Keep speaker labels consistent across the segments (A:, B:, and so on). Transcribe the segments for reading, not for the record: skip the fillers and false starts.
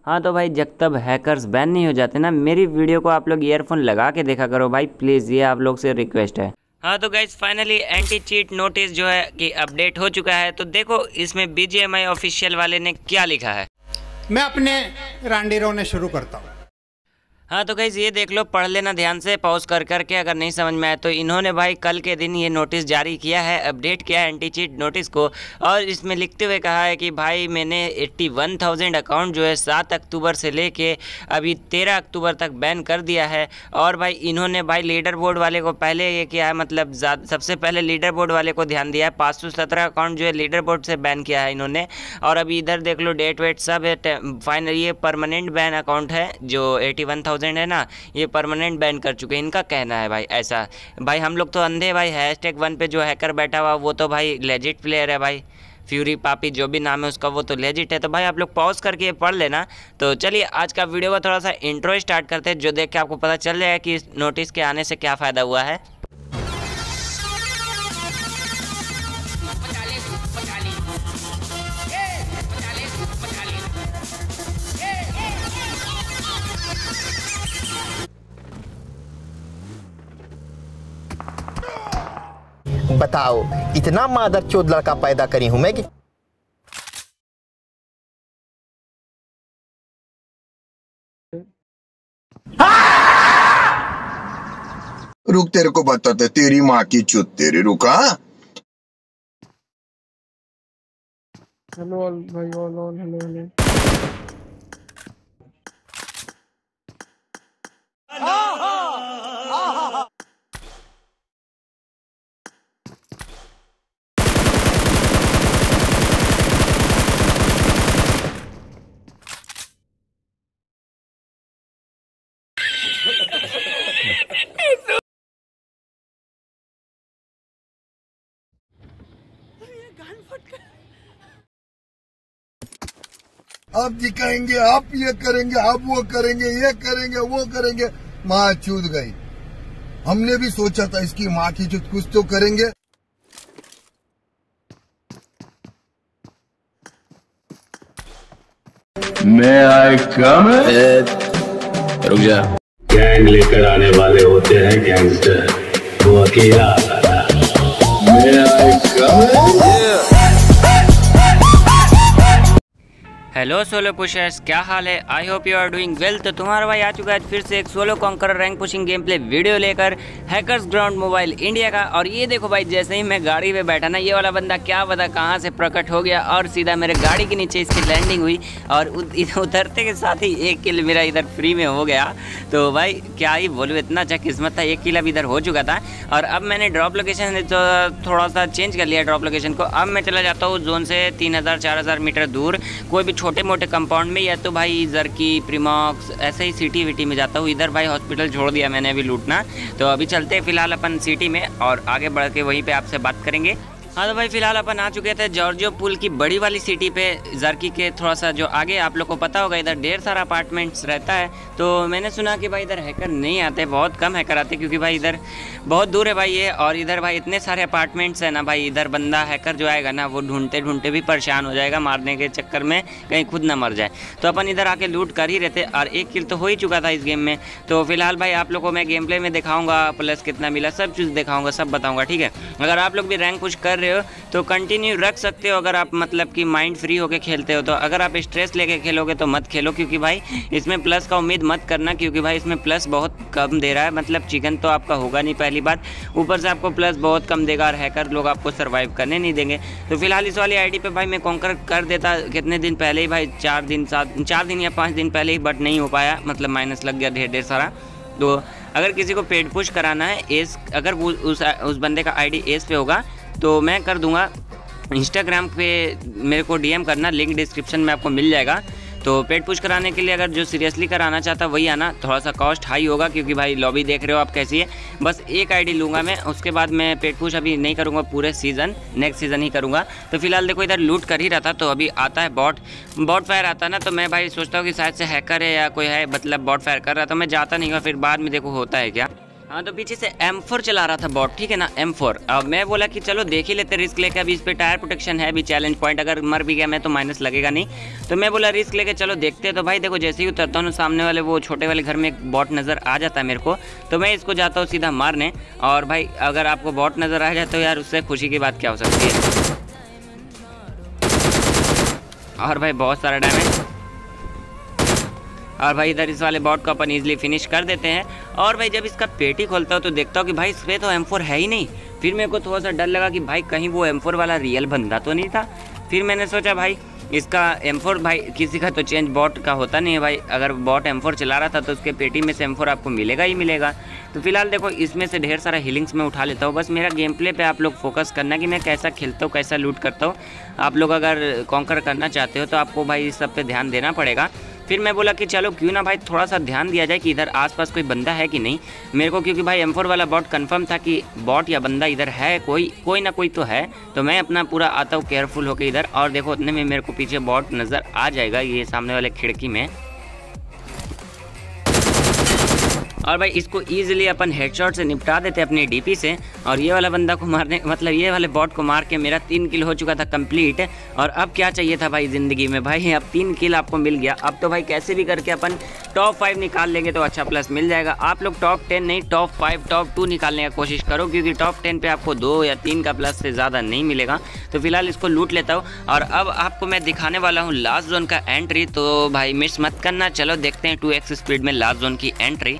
A: हाँ तो भाई जब तक हैकर्स बैन नहीं हो जाते ना, मेरी वीडियो को आप लोग ईयरफोन लगा के देखा करो भाई, प्लीज़, ये आप लोग से रिक्वेस्ट है। हाँ तो guys finally anti cheat notice जो है कि अपडेट हो चुका है। तो देखो इसमें BGMI ऑफिशियल वाले ने क्या लिखा है।
B: मैं अपने रांडी रोने शुरू करता हूँ।
A: हाँ तो गाइस ये देख लो, पढ़ लेना ध्यान से पॉज कर करके, अगर नहीं समझ में आए तो। इन्होंने भाई कल के दिन ये नोटिस जारी किया है, अपडेट किया है एंटी चीट नोटिस को, और इसमें लिखते हुए कहा है कि भाई मैंने 81,000 अकाउंट जो है 7 अक्टूबर से लेके अभी 13 अक्टूबर तक बैन कर दिया है। और भाई इन्होंने भाई लीडर बोर्ड वाले को पहले ये किया है, मतलब सबसे पहले लीडर बोर्ड वाले को ध्यान दिया है। 517 अकाउंट जो है लीडर बोर्ड से बैन किया है इन्होंने। और अभी इधर देख लो डेट वेट सब है। फाइनल ये परमानेंट बैन अकाउंट है जो 81,000 है ना, ये परमानेंट बैन कर चुके हैं, इनका कहना है भाई ऐसा। भाई हम लोग तो अंधे भाई, #1 पे जो हैकर बैठा हुआ वो तो भाई लेजिट प्लेयर है भाई, फ्यूरी पापी जो भी नाम है उसका, वो तो लेजिट है। तो भाई आप लोग पॉज करके पढ़ लेना। तो चलिए आज का वीडियो का थोड़ा सा इंट्रो स्टार्ट करते हैं, जो देख के आपको पता चल जाएगा कि इस नोटिस के आने से क्या फ़ायदा हुआ है।
C: बताओ इतना मादरचोद लड़का पैदा करी हूं मैं कि
D: रुक, तेरे को बताते तेरी माँ की चुत तेरी, रुका।
E: हेलो भाई, हेलो हेलो।
D: आप दिखाएंगे, आप ये करेंगे, आप वो करेंगे, ये करेंगे, वो करेंगे। माँ चूत गई। हमने भी सोचा था इसकी माँ की चूत कुछ तो करेंगे।
F: मैं आई कम रुक जा। गैंग लेकर आने वाले होते हैं गैंगस्टर, वो अकेला आता था। मैं I come.
A: Hello solo pushers, क्या हाल है? I hope you are doing well. तो तुम्हारा भाई आ चुका है फिर से एक solo conqueror rank pushing game play video लेकर, हैकर्स ग्राउंड मोबाइल इंडिया का। और ये देखो भाई, जैसे ही मैं गाड़ी पे बैठा ना, ये वाला बंदा क्या पता कहाँ से प्रकट हो गया और सीधा मेरे गाड़ी के नीचे इसकी लैंडिंग हुई, और उतरते के साथ ही 1 किल मेरा इधर फ्री में हो गया। तो भाई क्या ही बोलूँ, इतना अच्छा किस्मत था, 1 किल अब इधर हो चुका था। और अब मैंने ड्रॉप लोकेशन थोड़ा सा चेंज कर लिया ड्रॉप लोकेशन को। अब मैं चला जाता हूँ जोन से 3000-4000 मीटर दूर, कोई भी छोटे मोटे कंपाउंड में, या तो भाई जर्की, प्रीमॉक्स, ऐसे ही सिटी विटी में जाता हूँ। इधर भाई हॉस्पिटल छोड़ दिया मैंने अभी लूटना। तो अभी चलते हैं फिलहाल अपन सिटी में, और आगे बढ़ के वहीं पे आपसे बात करेंगे। हाँ तो भाई फिलहाल अपन आ चुके थे जॉर्जियो पुल की बड़ी वाली सिटी पे, जर्की के थोड़ा सा जो आगे, आप लोग को पता होगा इधर ढेर सारा अपार्टमेंट्स रहता है। तो मैंने सुना कि भाई इधर हैकर नहीं आते, बहुत कम हैकर आते, क्योंकि भाई इधर बहुत दूर है भाई ये, और इधर भाई इतने सारे अपार्टमेंट्स हैं ना भाई, इधर बंदा हैकर जो आएगा ना वो ढूंढते ढूंढते भी परेशान हो जाएगा, मारने के चक्कर में कहीं खुद ना मर जाए। तो अपन इधर आके लूट कर ही रहते, और 1 किल तो हो ही चुका था इस गेम में। तो फिलहाल भाई आप लोग को मैं गेम प्ले में दिखाऊंगा, प्लस कितना मिला सब चीज़ दिखाऊंगा, सब बताऊंगा, ठीक है। अगर आप लोग भी रैंक पुश कर रहे हो तो कंटिन्यू रख सकते हो, अगर आप मतलब कि माइंड फ्री होके खेलते हो तो। अगर आप स्ट्रेस लेके खेलोगे तो मत खेलो, क्योंकि भाई इसमें प्लस का उम्मीद मत करना, क्योंकि भाई इसमें प्लस बहुत कम दे रहा है, मतलब चिकन तो आपका होगा नहीं पहली बात, ऊपर से आपको प्लस बहुत कम देगा, और हैकर लोग आपको सर्वाइव करने नहीं देंगे। तो फिलहाल इस वाली आईडी पे भाई मैं कॉन्कर कर देता कितने दिन पहले ही भाई, 4 दिन या 5 दिन पहले ही, बट नहीं हो पाया, मतलब माइनस लग गया ढेर सारा। तो अगर किसी को पेड पुश कराना है एस, अगर उस बंदे का आईडी एस पे होगा तो मैं कर दूंगा। इंस्टाग्राम पे मेरे को डीएम करना, लिंक डिस्क्रिप्शन में आपको मिल जाएगा। तो पेड पुश कराने के लिए अगर जो सीरियसली कराना चाहता वही आना, थोड़ा सा कॉस्ट हाई होगा, क्योंकि भाई लॉबी देख रहे हो आप कैसी है। बस एक आईडी लूँगा मैं, उसके बाद मैं पेड पुश अभी नहीं करूँगा पूरे सीज़न, नेक्स्ट सीज़न ही करूँगा। तो फिलहाल देखो इधर लूट कर ही रहा था, तो अभी आता है बॉट फायर आता है ना, तो मैं भाई सोचता हूँ कि शायद से हैकर है या कोई है, मतलब बॉट फायर कर रहा, तो मैं जाता नहीं हूँ, फिर बाद में देखो होता है क्या। हाँ तो पीछे से M4 चला रहा था बॉट, ठीक है ना, M4। अब मैं बोला कि चलो देख ही लेते रिस्क लेके, अभी इस पे टायर प्रोटेक्शन है, अभी चैलेंज पॉइंट, अगर मर भी गया मैं तो माइनस लगेगा नहीं, तो मैं बोला रिस्क लेके चलो देखते हैं। तो भाई देखो जैसे ही उतरता हूँ सामने वाले वो छोटे वाले घर में एक बॉट नज़र आ जाता है मेरे को, तो मैं इसको जाता हूँ सीधा मारने। और भाई अगर आपको बॉट नज़र आ जाए तो यार उससे खुशी की बात क्या हो सकती है। और भाई बहुत सारा डैमेज, और भाई इधर इस वाले बॉट को अपन इजीली फिनिश कर देते हैं। और भाई जब इसका पेटी खोलता हूँ तो देखता हूँ कि भाई इसमें तो M4 है ही नहीं। फिर मेरे को थोड़ा सा डर लगा कि भाई कहीं वो M4 वाला रियल बंदा तो नहीं था। फिर मैंने सोचा भाई इसका M4 भाई किसी का तो चेंज बॉट का होता नहीं है भाई, अगर बॉट M4 चला रहा था तो उसके पेटी में से M4 आपको मिलेगा ही मिलेगा। तो फिलहाल देखो इसमें से ढेर सारा हीलिंग्स मैं उठा लेता हूँ। बस मेरा गेम प्ले पे आप लोग फोकस करना कि मैं कैसा खेलता हूँ, कैसा लूट करता हूँ। आप लोग अगर कॉन्कर करना चाहते हो तो आपको भाई इस सब पे ध्यान देना पड़ेगा। फिर मैं बोला कि चलो क्यों ना भाई थोड़ा सा ध्यान दिया जाए कि इधर आसपास कोई बंदा है कि नहीं मेरे को, क्योंकि भाई M4 वाला बॉट कंफर्म था कि बॉट या बंदा इधर है, कोई ना कोई तो है। तो मैं अपना पूरा आता हूँ केयरफुल होकर इधर, और देखो उतने में मेरे को पीछे बॉट नज़र आ जाएगा ये सामने वाले खिड़की में। और भाई इसको ईजिली अपन हेडशॉट से निपटा देते अपनी डीपी से। और ये वाला बंदा को मारने, मतलब ये वाले बॉट को मार के मेरा 3 किल हो चुका था कंप्लीट। और अब क्या चाहिए था भाई ज़िंदगी में, भाई अब 3 किल आपको मिल गया। अब तो भाई कैसे भी करके अपन टॉप 5 निकाल लेंगे तो अच्छा प्लस मिल जाएगा। आप लोग टॉप 10 नहीं, टॉप 5 टॉप 2 निकालने का कोशिश करो, क्योंकि टॉप 10 पे आपको 2 या 3 का प्लस से ज़्यादा नहीं मिलेगा। तो फिलहाल इसको लूट लेता हूँ। और अब आपको मैं दिखाने वाला हूँ लास्ट जोन का एंट्री, तो भाई मिस मत करना। चलो देखते हैं 2x स्पीड में लास्ट जोन की एंट्री।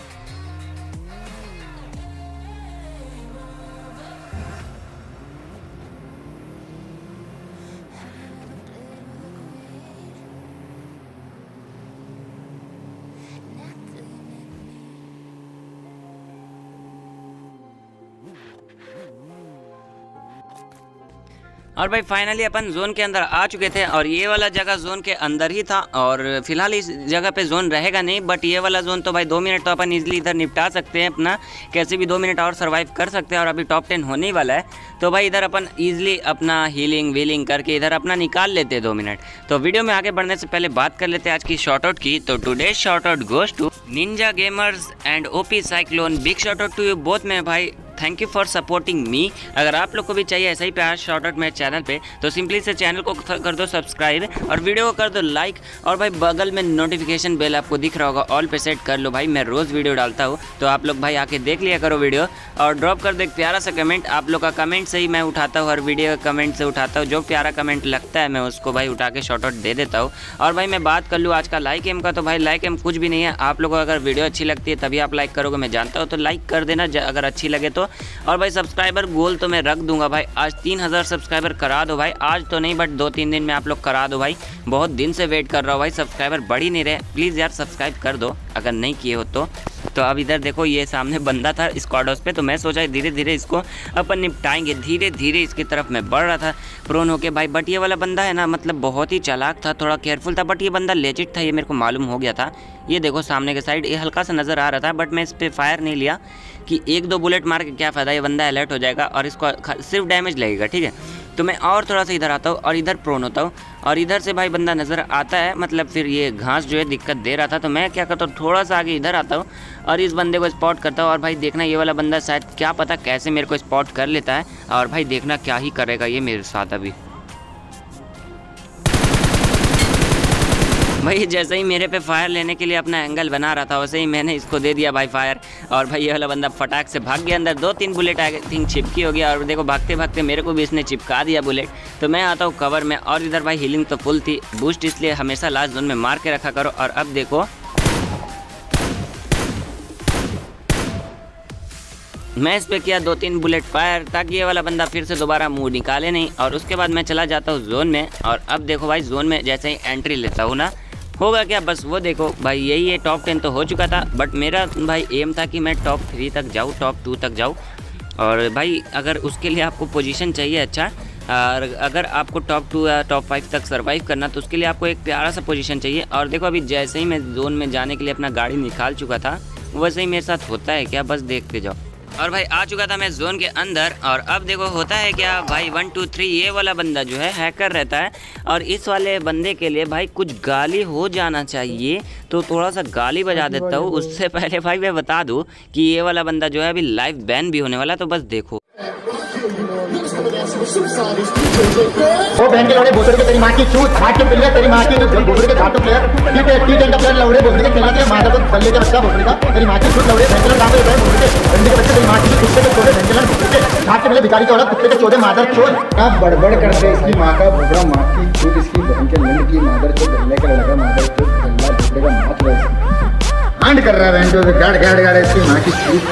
A: और भाई फाइनली अपन जोन के अंदर आ चुके थे, और ये वाला जगह जोन के अंदर ही था। और फिलहाल इस जगह पे जोन रहेगा नहीं, बट ये वाला जोन तो भाई 2 मिनट तो अपन इजीली इधर निपटा सकते हैं अपना, कैसे भी 2 मिनट और सर्वाइव कर सकते हैं। और अभी टॉप 10 होने ही वाला है, तो भाई इधर अपन इजीली अपना हीलिंग वीलिंग करके इधर अपना निकाल लेते हैं 2 मिनट। तो वीडियो में आगे बढ़ने से पहले बात कर लेते हैं आज की शॉर्ट आउट की। तो today shout out goes to Ninja Gamers and OP Cyclone. Big shout out to you both में भाई, thank you for supporting me. अगर आप लोग को भी चाहिए ऐसा ही प्यार शॉर्ट आउट मेरे चैनल पे, तो सिंपली से चैनल को कर दो सब्सक्राइब और वीडियो को कर दो लाइक। और भाई बगल में नोटिफिकेशन बेल आपको दिख रहा होगा, ऑल पे सेट कर लो भाई। मैं रोज़ वीडियो डालता हूँ, तो आप लोग भाई आके देख लिया करो वीडियो, और ड्रॉप कर दो एक प्यारा सा कमेंट। आप लोग का कमेंट से ही मैं उठाता हूँ, हर वीडियो का कमेंट से उठाता हूँ। जो प्यारा कमेंट लगता है मैं उसको भाई उठा के शॉर्ट आउट दे देता हूँ। और भाई मैं बात कर लूँ आज का लाइक एम का, तो भाई लाइक एम कुछ भी नहीं है। आप लोगों को अगर वीडियो अच्छी लगती है तभी आप लाइक करोगे, मैं जानता हूँ, तो लाइक कर देना अगर अच्छी लगे तो। और भाई सब्सक्राइबर गोल तो मैं रख दूंगा भाई, आज 3000 सब्सक्राइबर करा दो भाई, आज तो नहीं बट 2-3 दिन में आप लोग करा दो भाई। बहुत दिन से वेट कर रहा हूँ भाई, सब्सक्राइबर बढ़ ही नहीं रहे, प्लीज़ यार सब्सक्राइब कर दो अगर नहीं किए हो तो। अब इधर देखो ये सामने बंदा था स्क्वाड हाउस पे, तो मैं सोचा धीरे धीरे इसको अपन निपटाएंगे। धीरे धीरे इसकी तरफ मैं बढ़ रहा था प्रोन होके भाई, बट ये वाला बंदा है ना मतलब बहुत ही चालाक था, थोड़ा केयरफुल था, बट ये बंदा लेजिट था, ये मेरे को मालूम हो गया था। ये देखो सामने के साइड ये हल्का सा नज़र आ रहा था, बट मैं इस पर फायर नहीं लिया कि 1-2 बुलेट मार के क्या फ़ायदा, ये बंदा अलर्ट हो जाएगा और इसको सिर्फ डैमेज लगेगा, ठीक है। तो मैं और थोड़ा सा इधर आता हूँ और इधर प्रोन होता हूँ, और इधर से भाई बंदा नज़र आता है, मतलब फिर ये घास जो है दिक्कत दे रहा था, तो मैं क्या करता हूँ थोड़ा सा आगे इधर आता हूँ और इस बंदे को स्पॉट करता हूँ। और भाई देखना ये वाला बंदा शायद क्या पता कैसे मेरे को स्पॉट कर लेता है, और भाई देखना क्या ही करेगा ये मेरे साथ अभी। भाई जैसे ही मेरे पे फायर लेने के लिए अपना एंगल बना रहा था, वैसे ही मैंने इसको दे दिया भाई फायर, और भाई ये वाला बंदा फटाक से भाग गया अंदर। 2-3 बुलेट आई थिंक चिपकी हो गया, और देखो भागते भागते मेरे को भी इसने चिपका दिया बुलेट। तो मैं आता हूँ कवर में, और इधर भाई हीलिंग तो फुल थी, बूस्ट इसलिए हमेशा लास्ट जोन में मार के रखा करो। और अब देखो मैं इस पे किया 2-3 बुलेट फायर, ताकि ये वाला बंदा फिर से दोबारा मुंह निकाले नहीं। और उसके बाद मैं चला जाता हूँ जोन में, और अब देखो भाई जोन में जैसे ही एंट्री लेता हूँ ना, होगा क्या बस वो देखो भाई, यही है टॉप 10 तो हो चुका था, बट मेरा भाई एम था कि मैं टॉप 3 तक जाऊँ, टॉप 2 तक जाऊँ। और भाई अगर उसके लिए आपको पोजीशन चाहिए अच्छा, और अगर आपको टॉप 2 या टॉप 5 तक सर्वाइव करना, तो उसके लिए आपको एक प्यारा सा पोजीशन चाहिए। और देखो अभी जैसे ही मैं जोन में जाने के लिए अपना गाड़ी निकाल चुका था, वैसे ही मेरे साथ होता है क्या, बस देखते जाओ। और भाई आ चुका था मैं जोन के अंदर। और अब देखो होता है क्या भाई, 1 2 3 ये वाला बंदा जो है हैकर रहता है। और इस वाले बंदे के लिए भाई कुछ गाली हो जाना चाहिए, तो थोड़ा सा गाली बजा देता हूँ। उससे पहले भाई मैं बता दूँ कि ये वाला बंदा जो है अभी लाइव बैन भी होने वाला है, तो बस देखो।
C: वो बहन के लौड़े बोतल के तेरी माँ की चूत, हाथ के प्लेयर तेरी माँ की बोतल के घाटू प्लेयर, टी10 का प्लेयर लौड़े बोतल के खिला के माता को गले के बच्चा बोतल का तेरी माँ की चूत लौड़े बहन के काम करता है बोतल के गंदे के बच्चे तेरी माँ की कुत्ते के चोदे बहन के कुत्ते के हाथ के भिखारी के औरत कुत्ते के चोदे मादर चोद।
G: क्या बड़बड़ करते इसकी माँ का भोगड़ा, माँ की चूत, इसकी बहन के लंड की मादर चोद, गले का लड़का मादर चोद, गल्ला भुट्टे का माथ वैसे आंड कर रहा है बहन चोद, गाड़ गाड़ गाड़ इसकी माँ की चूत।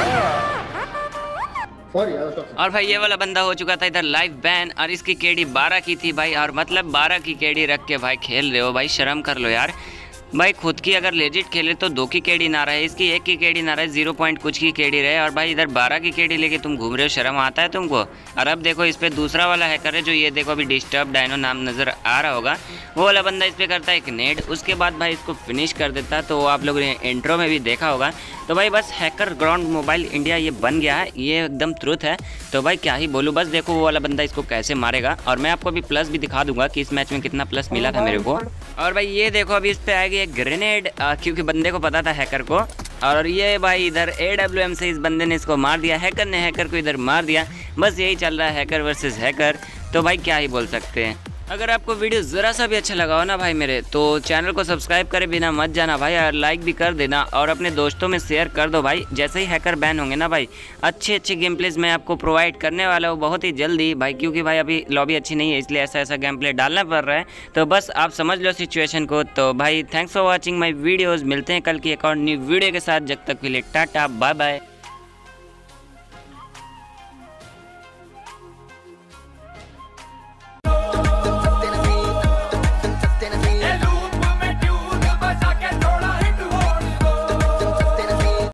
A: और भाई ये वाला बंदा हो चुका था इधर लाइव बैन, और इसकी केडी 12 की थी भाई। और मतलब 12 की केडी रख के भाई खेल रहे हो भाई, शर्म कर लो यार भाई। खुद की अगर लेजिट खेले तो 2 की केडी ना रहे, इसकी 1 की केडी ना रहे, 0 पॉइंट कुछ की केडी रहे। और भाई इधर 12 की केडी लेके तुम घूम रहे हो, शर्म आता है तुमको। और अब देखो इस पे दूसरा वाला हैकर है, जो ये देखो अभी डिस्टर्ब डायनो नाम नजर आ रहा होगा, वो वाला बंदा इस पे करता है एक नेड, उसके बाद भाई इसको फिनिश कर देता है। तो आप लोगों ने इंट्रो में भी देखा होगा। तो भाई बस हैकर ग्राउंड मोबाइल इंडिया ये बन गया है, ये एकदम ट्रुथ है। तो भाई क्या ही बोलूँ, बस देखो वो वाला बंदा इसको कैसे मारेगा। और मैं आपको अभी प्लस भी दिखा दूंगा कि इस मैच में कितना प्लस मिला था मेरे को। और भाई ये देखो अभी इस पे आएगी एक ग्रेनेड, क्योंकि बंदे को पता था हैकर को। और ये भाई इधर AWM से इस बंदे ने इसको मार दिया, हैकर ने हैकर को इधर मार दिया। बस यही चल रहा है, हैकर वर्सेस हैकर। तो भाई क्या ही बोल सकते हैं। अगर आपको वीडियो ज़रा सा भी अच्छा लगा हो ना भाई मेरे, तो चैनल को सब्सक्राइब करे बिना मत जाना भाई, और लाइक भी कर देना, और अपने दोस्तों में शेयर कर दो भाई। जैसे ही हैकर बैन होंगे ना भाई, अच्छे गेम प्लेज मैं आपको प्रोवाइड करने वाला हूँ बहुत ही जल्दी भाई, क्योंकि भाई अभी लॉबी अच्छी नहीं है, इसलिए ऐसा गेम प्ले डालना पड़ रहा है। तो बस आप समझ लो सिचुएशन को। तो भाई thanks for watching my videos, मिलते हैं कल की एक और न्यू वीडियो के साथ। जब तक के लिए टाटा बाय बाय।